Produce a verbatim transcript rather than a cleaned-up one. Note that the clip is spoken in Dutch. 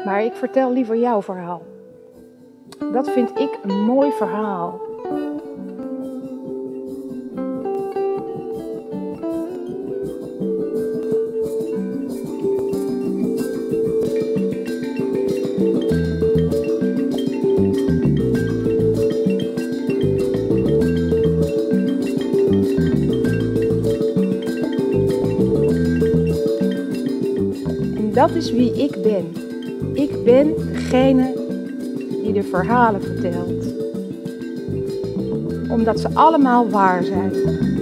Maar ik vertel liever jouw verhaal. Dat vind ik een mooi verhaal. En dat is wie ik ben. Ik ben degene die de verhalen vertelt. Omdat ze allemaal waar zijn.